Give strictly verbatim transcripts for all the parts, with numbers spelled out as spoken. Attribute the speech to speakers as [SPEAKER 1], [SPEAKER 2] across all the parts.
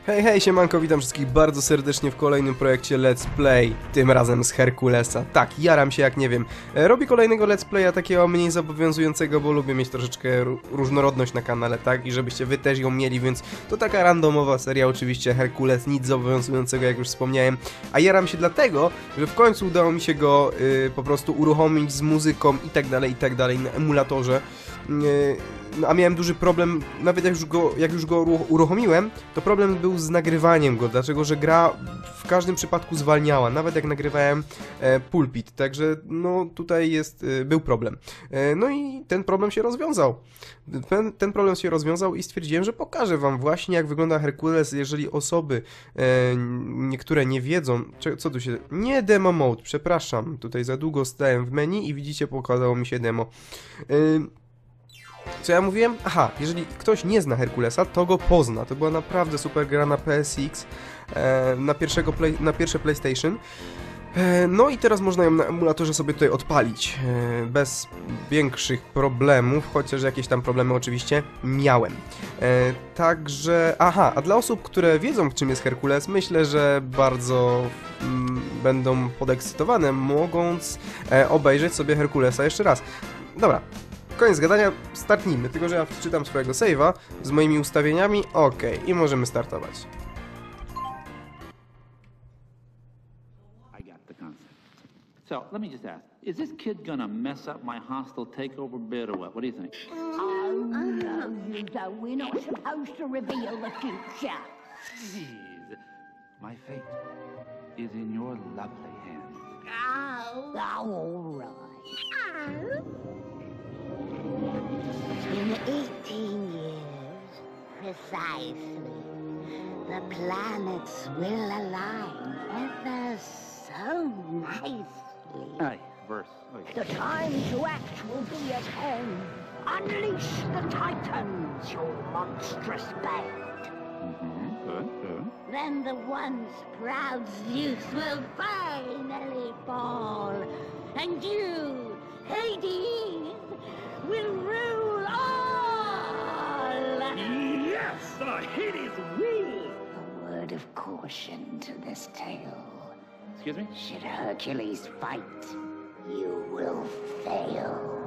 [SPEAKER 1] Hej, hej, siemanko, witam wszystkich bardzo serdecznie w kolejnym projekcie Let's Play, tym razem z Herkulesa. Tak, jaram się jak nie wiem. E, robię kolejnego Let's Playa, takiego mniej zobowiązującego, bo lubię mieć troszeczkę różnorodność na kanale, tak? I żebyście wy też ją mieli, więc to taka randomowa seria, oczywiście Herkules, nic zobowiązującego, jak już wspomniałem. A jaram się dlatego, że w końcu udało mi się go y, po prostu uruchomić z muzyką i tak dalej, i tak dalej na emulatorze. Y, No, a miałem duży problem, nawet jak już go, jak już go uruchomiłem, to problem był z nagrywaniem go, dlatego że gra w każdym przypadku zwalniała, nawet jak nagrywałem e, pulpit, także no tutaj jest, e, był problem. E, no i ten problem się rozwiązał. Ten, ten problem się rozwiązał i stwierdziłem, że pokażę wam właśnie, jak wygląda Herkules, jeżeli osoby e, niektóre nie wiedzą, co tu się... Nie demo mode, przepraszam, tutaj za długo stałem w menu i widzicie, pokazało mi się demo. E, Co ja mówiłem? Aha, jeżeli ktoś nie zna Herkulesa, to go pozna. To była naprawdę super gra na P S X, e, na, pierwszego play, na pierwsze PlayStation. E, no i teraz można ją na emulatorze sobie tutaj odpalić, e, bez większych problemów, chociaż jakieś tam problemy oczywiście miałem. E, także, aha, a dla osób, które wiedzą, czym jest Herkules, myślę, że bardzo mm, będą podekscytowane, mogąc e, obejrzeć sobie Herkulesa jeszcze raz. Dobra. Koniec gadania, startnijmy, tylko że ja wczytam swojego save'a z moimi ustawieniami, ok, i możemy startować.
[SPEAKER 2] I got the concept. So, let me just ask, is this kid gonna mess up my hostile takeover bid or what? What do you think?
[SPEAKER 3] Oh, no, you don't. We're not supposed to reveal the future.
[SPEAKER 2] Please, my fate is in your lovely hands.
[SPEAKER 3] Oh, all right. In eighteen years, precisely, the planets will align ever so nicely.
[SPEAKER 2] Aye, verse. Okay.
[SPEAKER 3] The time to act will be at hand. Unleash the Titans, your monstrous band.
[SPEAKER 2] Mm-hmm. Good, good.
[SPEAKER 3] Then the once proud Zeus will finally fall, and you, Hades, will rule all!
[SPEAKER 2] Yes, the Hades rule!
[SPEAKER 3] A word of caution to this tale.
[SPEAKER 2] Excuse me?
[SPEAKER 3] Should Hercules fight, you will fail.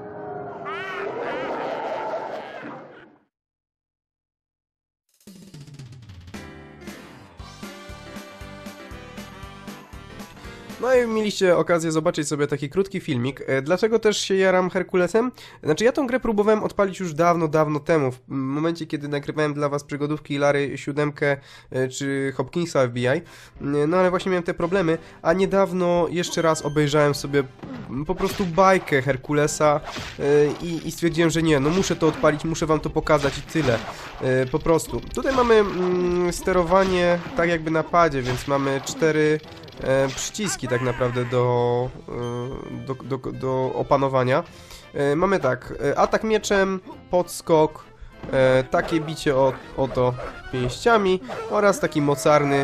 [SPEAKER 1] No i mieliście okazję zobaczyć sobie taki krótki filmik. Dlaczego też się jaram Herkulesem? Znaczy ja tą grę próbowałem odpalić już dawno, dawno temu, w momencie kiedy nagrywałem dla was przygodówki Lary siódemkę czy Hopkinsa F B I. No ale właśnie miałem te problemy, a niedawno jeszcze raz obejrzałem sobie po prostu bajkę Herkulesa i, i stwierdziłem, że nie, no muszę to odpalić, muszę wam to pokazać i tyle. Po prostu. Tutaj mamy mm, sterowanie tak jakby na padzie, więc mamy cztery E, przyciski tak naprawdę do, e, do, do, do opanowania. E, mamy tak, e, atak mieczem, podskok, e, takie bicie o, oto pięściami oraz taki mocarny,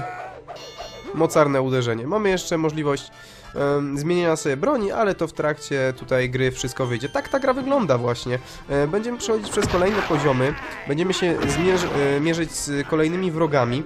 [SPEAKER 1] mocarne uderzenie. Mamy jeszcze możliwość e, zmienienia sobie broni, ale to w trakcie tutaj gry wszystko wyjdzie. Tak ta gra wygląda właśnie. E, będziemy przechodzić przez kolejne poziomy, będziemy się zmierzy, e, mierzyć z kolejnymi wrogami.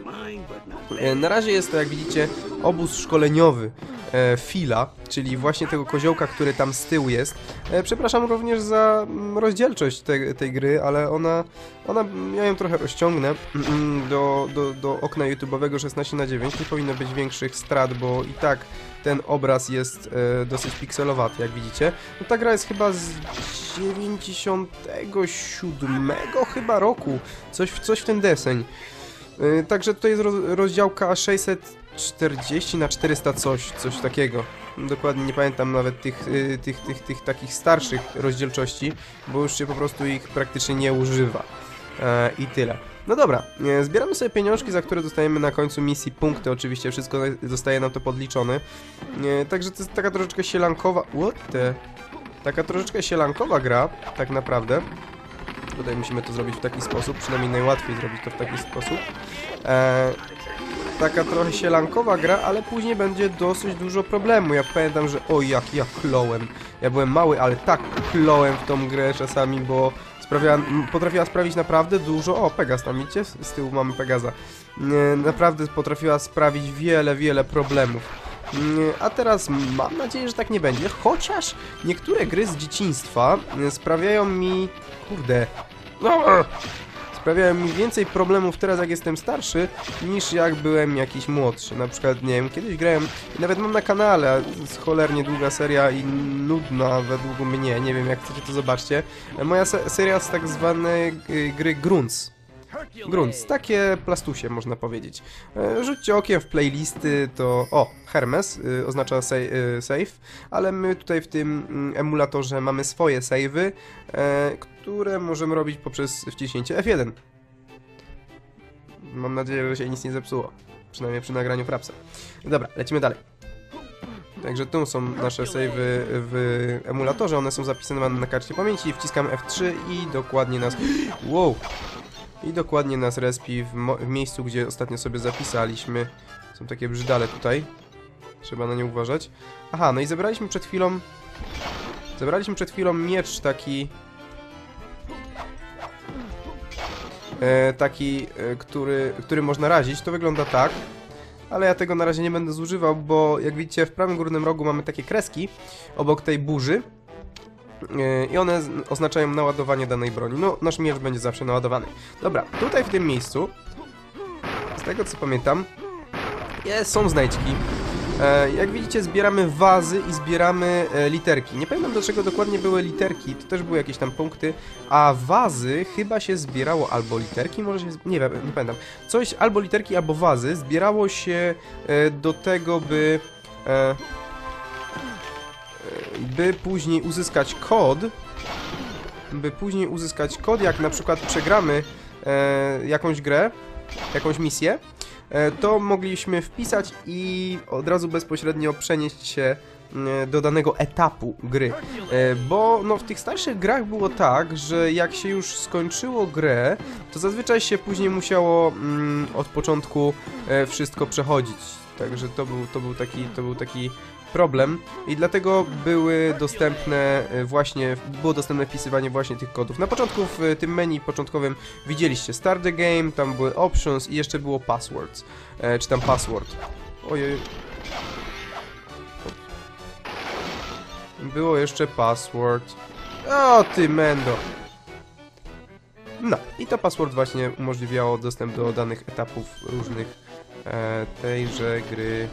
[SPEAKER 1] Na razie jest to, jak widzicie, obóz szkoleniowy e, Phila, czyli właśnie tego koziołka, który tam z tyłu jest. E, przepraszam również za rozdzielczość te, tej gry, ale ona, ona, ja ją trochę rozciągnę do, do, do okna YouTube'owego szesnaście na dziewięć. Nie powinno być większych strat, bo i tak ten obraz jest e, dosyć pikselowaty, jak widzicie. No, ta gra jest chyba z dziewięćdziesiątego siódmego chyba roku, coś, coś w ten deseń. Yy, także tutaj jest roz, rozdziałka sześćset czterdzieści na czterysta coś, coś takiego. Dokładnie nie pamiętam nawet tych, yy, tych, tych, tych takich starszych rozdzielczości, bo już się po prostu ich praktycznie nie używa. Yy, I tyle. No dobra, yy, zbieramy sobie pieniążki, za które dostajemy na końcu misji punkty, oczywiście wszystko zostaje nam to podliczone. Yy, także to jest taka troszeczkę sielankowa... What the? Taka troszeczkę sielankowa gra, tak naprawdę. Tutaj musimy to zrobić w taki sposób, przynajmniej najłatwiej zrobić to w taki sposób. Eee, taka trochę sielankowa gra, ale później będzie dosyć dużo problemu. Ja pamiętam, że o jak ja klołem. Ja byłem mały, ale tak klołem w tą grę czasami, bo Sprawiała, potrafiła sprawić naprawdę dużo... O, Pegas tam, widzicie? Z, z tyłu mamy Pegaza. Yy, naprawdę potrafiła sprawić wiele, wiele problemów. Yy, a teraz mam nadzieję, że tak nie będzie. Chociaż niektóre gry z dzieciństwa yy, sprawiają mi... Kurde... No, sprawiają mi więcej problemów teraz, jak jestem starszy, niż jak byłem jakiś młodszy. Na przykład, nie wiem, kiedyś grałem, i nawet mam na kanale, jest cholernie długa seria i nudna według mnie, nie wiem, jak chcecie, to zobaczcie. Moja se seria z tak zwanej gry Grunts. Grunts, takie plastusie, można powiedzieć. Rzućcie okiem w playlisty, to... O, Hermes y, oznacza sa y, save, ale my tutaj w tym y, emulatorze mamy swoje save'y, y, które możemy robić poprzez wciśnięcie F jeden. Mam nadzieję, że się nic nie zepsuło. Przynajmniej przy nagraniu Frapsa. Dobra, lecimy dalej. Także tu są nasze save'y w emulatorze, one są zapisane na karcie pamięci, wciskam F trzy i dokładnie nas... Wow! I dokładnie nas respi w, w miejscu, gdzie ostatnio sobie zapisaliśmy. Są takie brzydale tutaj. Trzeba na nie uważać. Aha, no i zebraliśmy przed chwilą... Zebraliśmy przed chwilą miecz taki... E, taki, e, który, który można razić. To wygląda tak. Ale ja tego na razie nie będę zużywał, bo jak widzicie w prawym górnym rogu mamy takie kreski obok tej burzy. I one oznaczają naładowanie danej broni. No, nasz miecz będzie zawsze naładowany. Dobra, tutaj w tym miejscu, z tego co pamiętam, jest, są znajdźki. E, jak widzicie, zbieramy wazy i zbieramy e, literki. Nie pamiętam, do czego dokładnie były literki, to też były jakieś tam punkty, a wazy chyba się zbierało albo literki, może się... Nie wiem, nie pamiętam. Coś, albo literki, albo wazy zbierało się e, do tego, by... E, by później uzyskać kod, by później uzyskać kod, jak na przykład przegramy e, jakąś grę, jakąś misję, e, to mogliśmy wpisać i od razu bezpośrednio przenieść się e, do danego etapu gry. E, bo no, w tych starszych grach było tak, że jak się już skończyło grę, to zazwyczaj się później musiało mm, od początku e, wszystko przechodzić. Także to był, to był taki, to był taki problem i dlatego były dostępne właśnie, było dostępne wpisywanie właśnie tych kodów. Na początku w tym menu początkowym widzieliście Start the Game, tam były Options i jeszcze było Passwords, e, czy tam Password. Ojej. Było jeszcze Password. O ty mendo. No i to Password właśnie umożliwiało dostęp do danych etapów różnych e, tejże gry.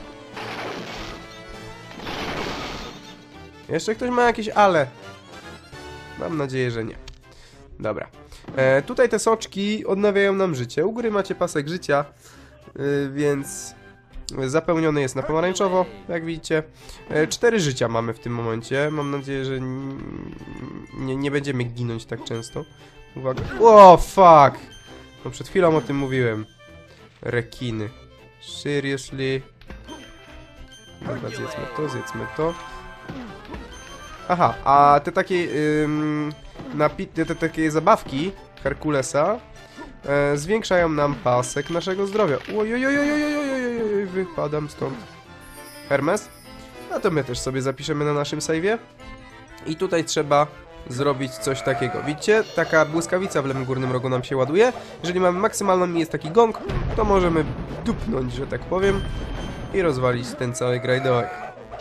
[SPEAKER 1] Jeszcze ktoś ma jakieś ale? Mam nadzieję, że nie. Dobra. E, tutaj te soczki odnawiają nam życie. U góry macie pasek życia, e, więc zapełniony jest na pomarańczowo, jak widzicie. E, cztery życia mamy w tym momencie. Mam nadzieję, że nie, nie będziemy ginąć tak często. Uwaga. O, fuck! No przed chwilą o tym mówiłem. Rekiny. Seriously? Dobra, zjedzmy to, zjedzmy to. Aha, a te takie ym, te, te takie zabawki Herkulesa e, zwiększają nam pasek naszego zdrowia. Ojojojojojojojojojoj, wypadam stąd. Hermes? No to my też sobie zapiszemy na naszym save'ie. I tutaj trzeba zrobić coś takiego. Widzicie? Taka błyskawica w lewym górnym rogu nam się ładuje. Jeżeli mamy maksymalną i jest taki gong, to możemy dupnąć, że tak powiem, i rozwalić ten cały grajdołek.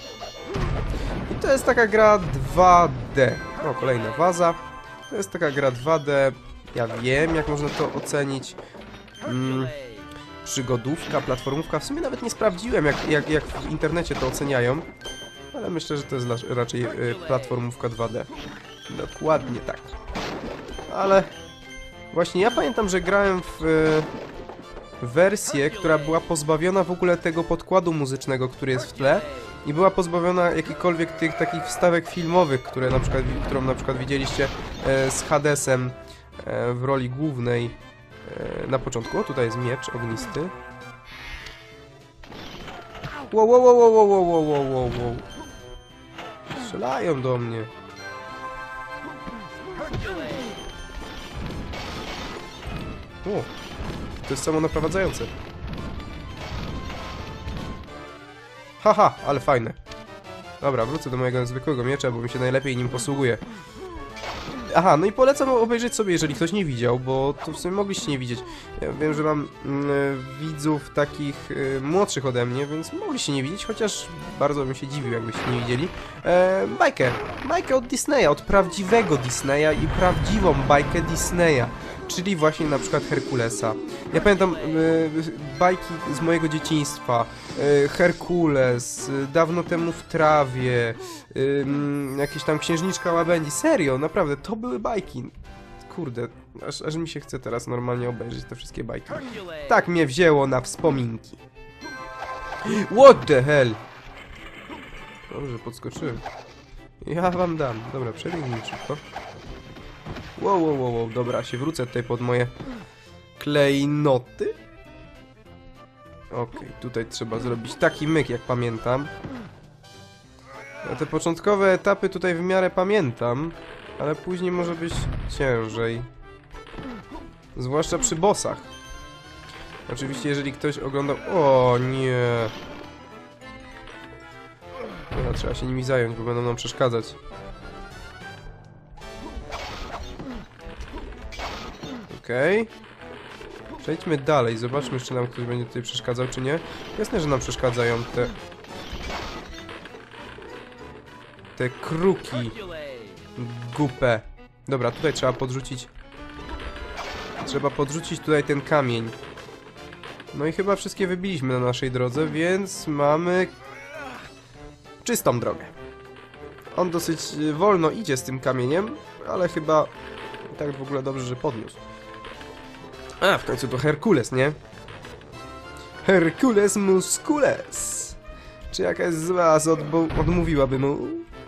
[SPEAKER 1] To jest taka gra dwa D. O, kolejna waza. To jest taka gra dwa D. Ja wiem, jak można to ocenić. Mm, przygodówka, platformówka. W sumie nawet nie sprawdziłem, jak, jak, jak w internecie to oceniają. Ale myślę, że to jest raczej y, platformówka dwa D. Dokładnie tak. Ale właśnie ja pamiętam, że grałem w y, wersję, która była pozbawiona w ogóle tego podkładu muzycznego, który jest w tle. I była pozbawiona jakichkolwiek tych takich wstawek filmowych, które na przykład, którą na przykład widzieliście e, z Hadesem e, w roli głównej e, na początku. O, tutaj jest miecz ognisty. Wow, wow, wow, wow, wow, wow, wow, wow, wow. Strzelają do mnie. O, to jest samonaprowadzające. Haha, ale fajne. Dobra, wrócę do mojego zwykłego miecza, bo mi się najlepiej nim posługuje. aha, no i polecam obejrzeć sobie, jeżeli ktoś nie widział, bo to w sumie mogliście nie widzieć. Ja wiem, że mam mm, widzów takich y, młodszych ode mnie, więc mogliście nie widzieć, chociaż bardzo bym się dziwił, jakbyście nie widzieli. E, bajkę, bajkę od Disneya, od prawdziwego Disneya i prawdziwą bajkę Disneya. Czyli właśnie na przykład Herkulesa. Ja pamiętam y, bajki z mojego dzieciństwa. Y, Herkules, y, dawno temu w trawie, y, jakieś tam Księżniczka Łabędzi. Serio, naprawdę, to były bajki. Kurde, aż, aż mi się chce teraz normalnie obejrzeć te wszystkie bajki. Tak mnie wzięło na wspominki. What the hell? Dobrze, podskoczyłem. Ja wam dam. Dobra, przebiegnij szybko. Wow, wow, wow, wow, dobra, się wrócę tutaj pod moje klejnoty. Okej, okay, tutaj trzeba zrobić taki myk, jak pamiętam. Ja te początkowe etapy tutaj w miarę pamiętam, ale później może być ciężej. Zwłaszcza przy bossach. Oczywiście, jeżeli ktoś oglądał... O nie! Dobra, trzeba się nimi zająć, bo będą nam przeszkadzać. Okej. Okay. Przejdźmy dalej, zobaczmy, czy nam ktoś będzie tutaj przeszkadzał, czy nie. Jasne, że nam przeszkadzają te... Te kruki. Gupę. Dobra, tutaj trzeba podrzucić... Trzeba podrzucić tutaj ten kamień. No i chyba wszystkie wybiliśmy na naszej drodze, więc mamy... czystą drogę. On dosyć wolno idzie z tym kamieniem, ale chyba... tak w ogóle dobrze, że podniósł. A, w końcu to Herkules, nie? Herkules muscules. Czy jakaś z was odmówiłaby mu?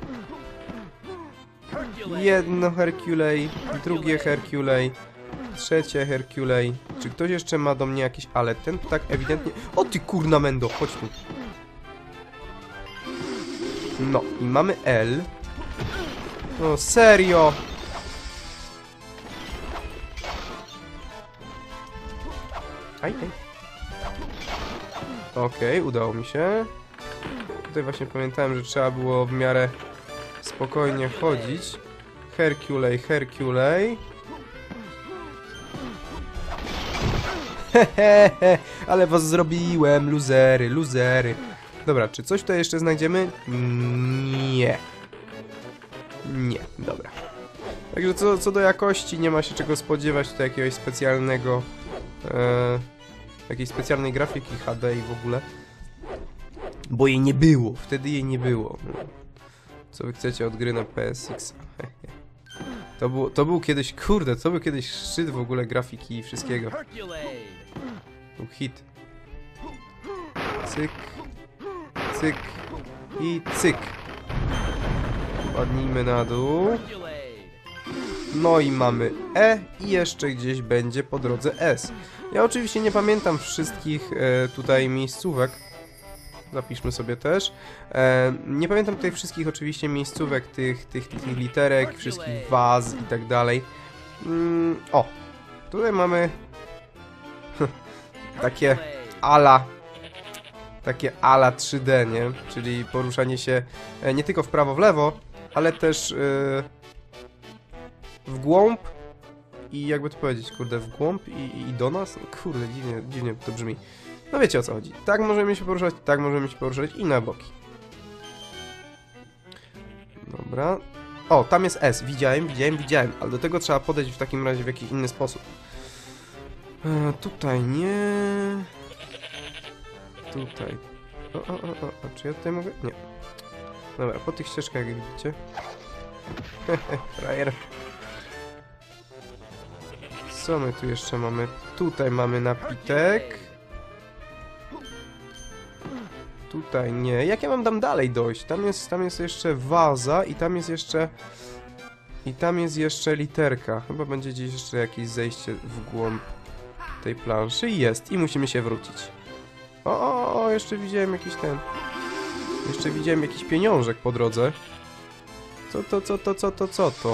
[SPEAKER 1] Jedno Herkulej, drugie Herkulej, trzecie Herkulej. Czy ktoś jeszcze ma do mnie jakieś... Ale ten tak ewidentnie... O ty kurna mendo, chodź tu. No, i mamy L. No, serio? Aj, aj. Okej, okay, udało mi się. Tutaj właśnie pamiętałem, że trzeba było w miarę spokojnie chodzić. Herkulej, Herkulej. Hehehe, ale was zrobiłem, luzery, luzery. Dobra, czy coś tutaj jeszcze znajdziemy? Nie. Nie, dobra. Także co, co do jakości, nie ma się czego spodziewać tutaj jakiegoś specjalnego... E, jakiejś specjalnej grafiki H D i w ogóle. Bo jej nie było, wtedy jej nie było. Co wy chcecie od gry na P S X? To, było, to był kiedyś, kurde, to był kiedyś szczyt w ogóle grafiki i wszystkiego. Był hit. Cyk. Cyk. I cyk. Padnijmy na dół. No i mamy E i jeszcze gdzieś będzie po drodze S. Ja oczywiście nie pamiętam wszystkich e, tutaj miejscówek. Zapiszmy sobie też. E, nie pamiętam tutaj wszystkich oczywiście miejscówek, tych, tych, tych literek, wszystkich waz i tak dalej. Mm, o, tutaj mamy takie ala, takie ala trzy D, nie? Czyli poruszanie się e, nie tylko w prawo, w lewo, ale też... E, w głąb i jakby to powiedzieć, kurde, w głąb i, i do nas? Kurde, dziwnie, dziwnie to brzmi. No wiecie o co chodzi. Tak możemy się poruszać, tak możemy się poruszać i na boki. Dobra. O, tam jest S. Widziałem, widziałem, widziałem. Ale do tego trzeba podejść w takim razie w jakiś inny sposób. E, tutaj nie... Tutaj. O, o, o, o, o, czy ja tutaj mogę? Nie. Dobra, po tych ścieżkach, jak widzicie. Hehe, frajer. Co my tu jeszcze mamy? Tutaj mamy napitek. Tutaj nie. Jak ja mam tam dalej dojść? Tam jest, tam jest jeszcze waza i tam jest jeszcze... I tam jest jeszcze literka. Chyba będzie gdzieś jeszcze jakieś zejście w głąb tej planszy. I jest. I musimy się wrócić. O, o, o, jeszcze widziałem jakiś ten... Jeszcze widziałem jakiś pieniążek po drodze. Co to, co to, co to, co to?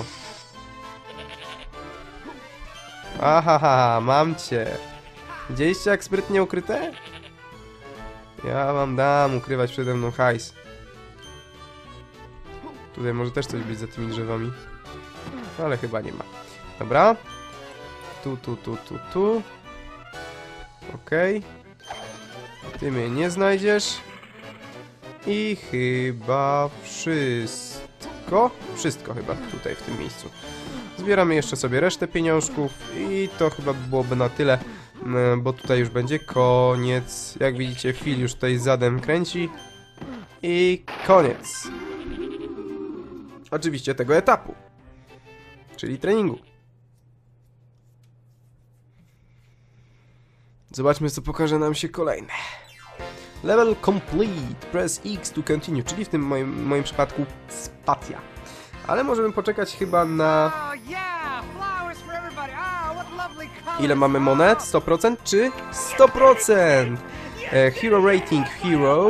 [SPEAKER 1] Ahaha, mam cię. Widzieliście jak sprytnie ukryte? Ja wam dam ukrywać przede mną hajs. Tutaj może też coś być za tymi drzewami. ale chyba nie ma. Dobra. Tu, tu, tu, tu, tu. Okej. Okay. Ty mnie nie znajdziesz. I chyba wszystko. Wszystko chyba tutaj w tym miejscu. Zbieramy jeszcze sobie resztę pieniążków i to chyba byłoby na tyle, bo tutaj już będzie koniec. Jak widzicie, Phil już tutaj zadem kręci. I koniec. Oczywiście tego etapu. Czyli treningu. Zobaczmy, co pokaże nam się kolejne. Level complete. Press X to continue. Czyli w tym moim, moim przypadku spacja. Ale możemy poczekać chyba na... Ile mamy monet? sto procent czy sto procent? E, hero rating hero.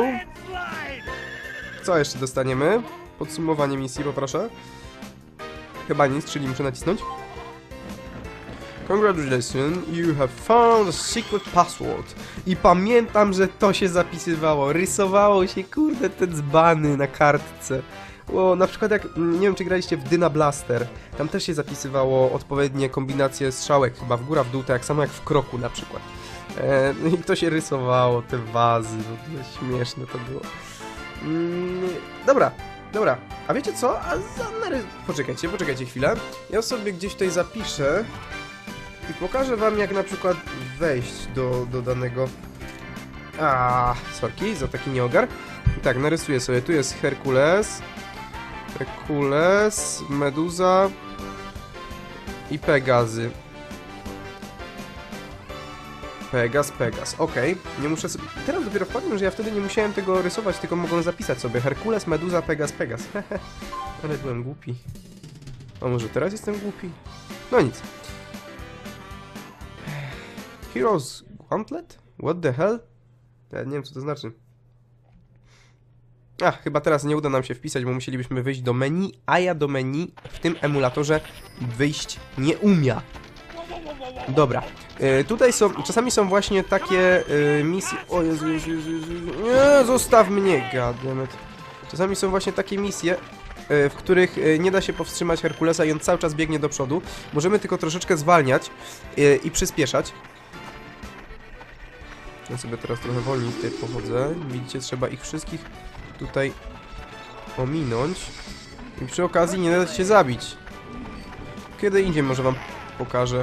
[SPEAKER 1] Co jeszcze dostaniemy? Podsumowanie misji, poproszę. Chyba nic, czyli muszę nacisnąć. Congratulations, you have found a secret password. I pamiętam, że to się zapisywało. Rysowało się, kurde, te dzbany na kartce. O, na przykład jak, nie wiem czy graliście w Dyna Blaster, tam też się zapisywało odpowiednie kombinacje strzałek, chyba w górę, w dół, tak samo jak w Kroku na przykład. E, I to się rysowało, te wazy, no, śmieszne to było. Mm, dobra, dobra, a wiecie co? A za, na, poczekajcie, poczekajcie chwilę. Ja sobie gdzieś tutaj zapiszę i pokażę wam, jak na przykład wejść do, do danego... A, sorki, za taki nieogar. Tak, narysuję sobie, tu jest Herkules, Herkules, Meduza i Pegazy. Pegas, Pegas, okej. Okay. Nie muszę sobie... Teraz dopiero wpadłem, że ja wtedy nie musiałem tego rysować, tylko mogłem zapisać sobie Herkules, Meduza, Pegas, Pegas. Ale byłem głupi. A może teraz jestem głupi? No nic. Heroes Gauntlet? What the hell? Ja nie wiem, co to znaczy. A, chyba teraz nie uda nam się wpisać, bo musielibyśmy wyjść do menu, a ja do menu w tym emulatorze wyjść nie umia. Dobra, e, tutaj są, czasami są właśnie takie e, misje... O Jezu, Jezu, Jezu, Jezu, nie, zostaw mnie, goddammit. Czasami są właśnie takie misje, e, w których e, nie da się powstrzymać Herkulesa i on cały czas biegnie do przodu. Możemy tylko troszeczkę zwalniać e, i przyspieszać. Ja sobie teraz trochę wolniej tutaj pochodzę. Widzicie, trzeba ich wszystkich tutaj ominąć. I przy okazji nie dać się zabić. Kiedy indziej może wam pokażę.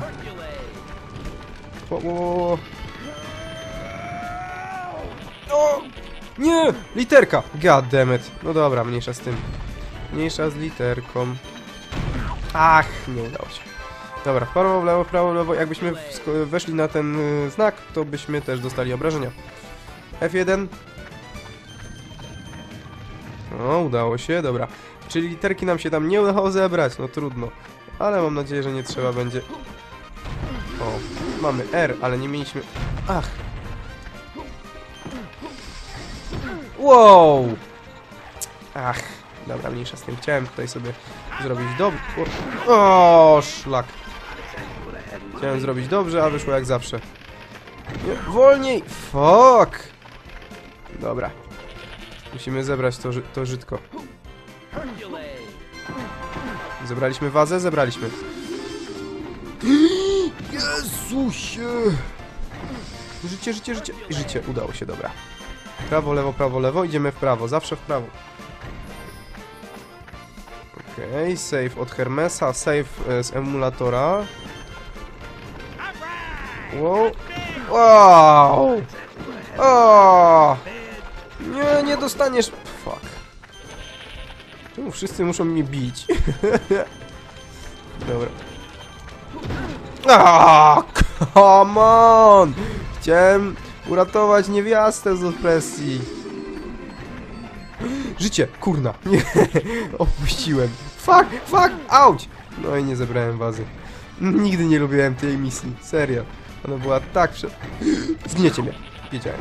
[SPEAKER 1] O, o, o. O! Nie! Literka! God damn it. No dobra, mniejsza z tym. Mniejsza z literką. Ach, nie udało się. Dobra, w prawo, w lewo, w prawo, w lewo. Jakbyśmy weszli na ten y, znak, to byśmy też dostali obrażenia. F jeden. O, udało się, dobra. Czyli literki nam się tam nie udało zebrać, no trudno. Ale mam nadzieję, że nie trzeba będzie... O, mamy R, ale nie mieliśmy... Ach! Wow! Ach, dobra, mniejsza z tym. Chciałem tutaj sobie zrobić dobrze. O, szlak. Chciałem zrobić dobrze, a wyszło jak zawsze. Nie, wolniej! Fuck! Dobra. Musimy zebrać to, to żytko. Zebraliśmy wazę? Zebraliśmy. Jezusie! Życie, życie, życie. Życie, udało się, dobra. Prawo, lewo, prawo, lewo. Idziemy w prawo, zawsze w prawo. Okej, okay, save od Hermesa, save e, z emulatora. Wow! Wow! O! Nie, nie dostaniesz... Fuck. Czemu wszyscy muszą mnie bić? Dobra. Ah, come on! Chciałem uratować niewiastę z opresji. Życie, kurna. Nie, opuściłem. Fuck, fuck, auć! No i nie zebrałem wazy. Nigdy nie lubiłem tej misji, serio. Ona była tak prze... Zgniecie mnie, wiedziałem.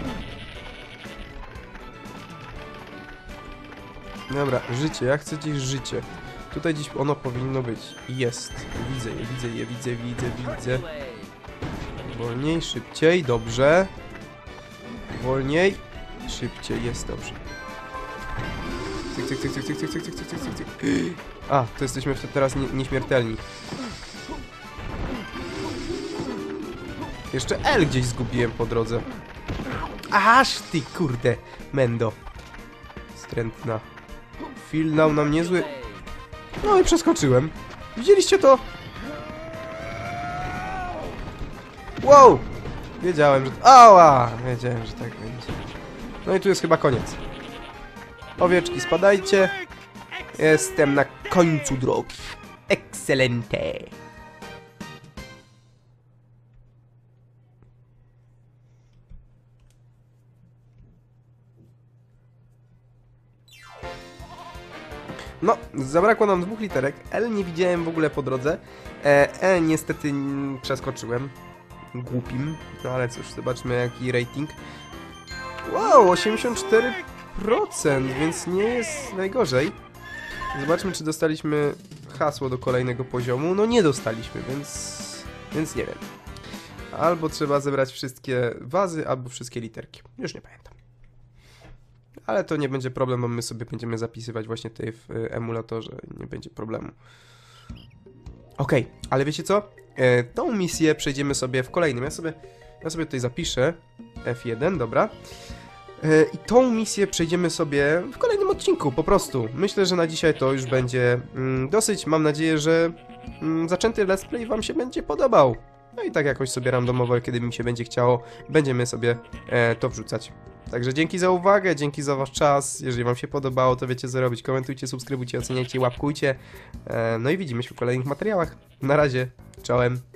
[SPEAKER 1] Dobra, życie, ja chcę gdzieś życie. Tutaj gdzieś ono powinno być. Jest. Widzę je, widzę je, widzę, widzę, widzę. Wolniej, szybciej, dobrze. Wolniej, szybciej, jest dobrze. Cyk, cyk, cyk, cyk, cyk, cyk, cyk, cyk, cyk, cyk, cyk, cyk. A, to jesteśmy wtedy teraz nie, nieśmiertelni. Jeszcze L gdzieś zgubiłem po drodze. Aż ty, kurde, Mendo. Strętna. Filnał nam niezły... No i przeskoczyłem. Widzieliście to? Wow! Wiedziałem, że... Ała! Wiedziałem, że tak będzie. No i tu jest chyba koniec. Owieczki, spadajcie. Jestem na końcu drogi. Excelente. No, zabrakło nam dwóch literek. L nie widziałem w ogóle po drodze. E, e niestety n- przeskoczyłem. Głupim. No ale cóż, zobaczmy jaki rating. Wow, osiemdziesiąt cztery procent, więc nie jest najgorzej. Zobaczmy, czy dostaliśmy hasło do kolejnego poziomu. No nie dostaliśmy, więc... Więc nie wiem. Albo trzeba zebrać wszystkie wazy, albo wszystkie literki. Już nie pamiętam. Ale to nie będzie problem, bo my sobie będziemy zapisywać właśnie tutaj w emulatorze. Nie będzie problemu. Okej, okay, ale wiecie co? E, tą misję przejdziemy sobie w kolejnym. Ja sobie, ja sobie tutaj zapiszę F jeden, dobra. E, I tą misję przejdziemy sobie w kolejnym odcinku, po prostu. Myślę, że na dzisiaj to już będzie mm, dosyć. Mam nadzieję, że mm, zaczęty let's play wam się będzie podobał. No i tak jakoś sobie randomowo, kiedy mi się będzie chciało, będziemy sobie e, to wrzucać. Także dzięki za uwagę, dzięki za wasz czas. Jeżeli wam się podobało, to wiecie co robić. Komentujcie, subskrybujcie, oceniajcie, łapkujcie. E, no i widzimy się w kolejnych materiałach. Na razie, czołem.